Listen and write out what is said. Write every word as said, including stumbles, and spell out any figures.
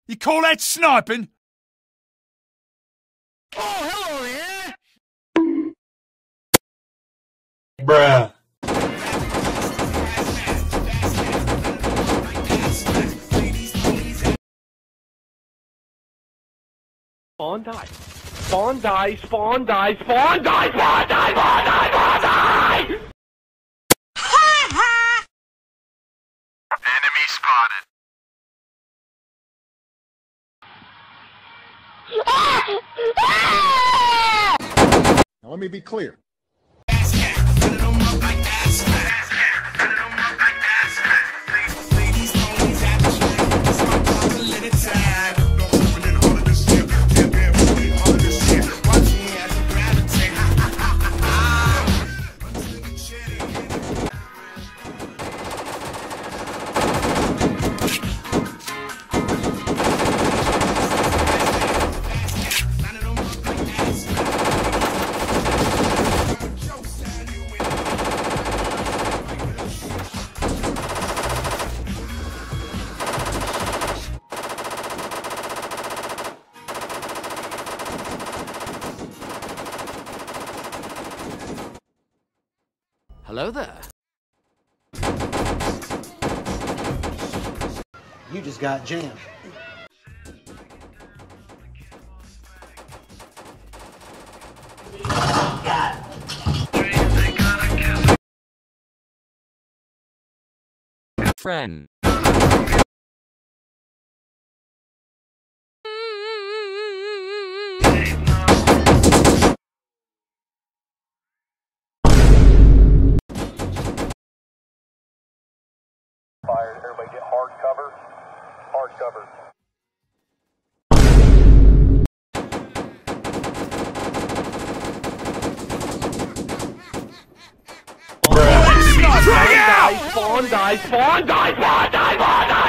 You call that sniping? Oh, hello there! Bruh. Spawn die. Spawn die, spawn die, spawn die, spawn die, spawn die, spawn die! Ha ha! Enemy spotted. Now let me be clear. Hello there. You just got jammed. Friend. Fire. Everybody get hard cover. Hard cover. Spawn die, spawn die, spawn die, spawn die, spawn die!